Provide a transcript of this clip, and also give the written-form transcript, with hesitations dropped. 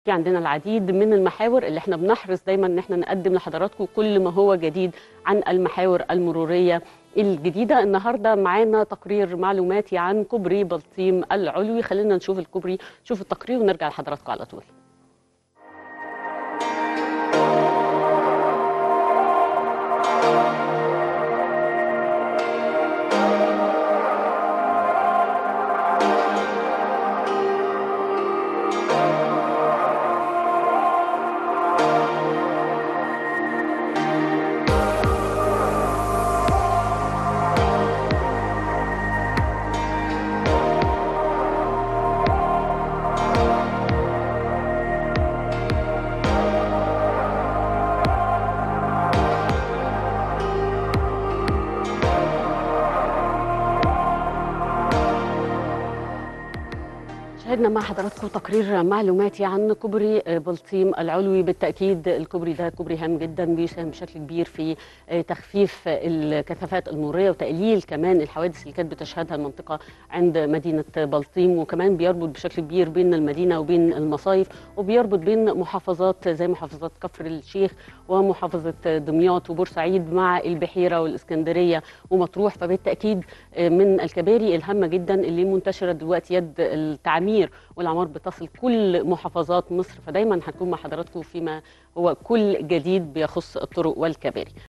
في عندنا العديد من المحاور اللي احنا بنحرص دايما ان احنا نقدم لحضراتكم كل ما هو جديد عن المحاور المرورية الجديدة. النهاردة معانا تقرير معلوماتي عن كوبري بلطيم العلوي. خلينا نشوف الكوبري، نشوف التقرير ونرجع لحضراتكم على طول. شاهدنا مع حضراتكم تقرير معلوماتي عن كوبري بلطيم العلوي. بالتأكيد الكوبري ده كوبري هام جدا، بيساهم بشكل كبير في تخفيف الكثافات المرورية وتقليل كمان الحوادث اللي كانت بتشهدها المنطقة عند مدينة بلطيم، وكمان بيربط بشكل كبير بين المدينة وبين المصايف، وبيربط بين محافظات زي محافظات كفر الشيخ ومحافظة دمياط وبورسعيد مع البحيرة والإسكندرية ومطروح. فبالتأكيد من الكباري الهامة جدا اللي منتشرة دلوقتي، يد التعمير والأعمار بتصل كل محافظات مصر، فدايما هنكون مع حضراتكم فيما هو كل جديد بيخص الطرق والكباري.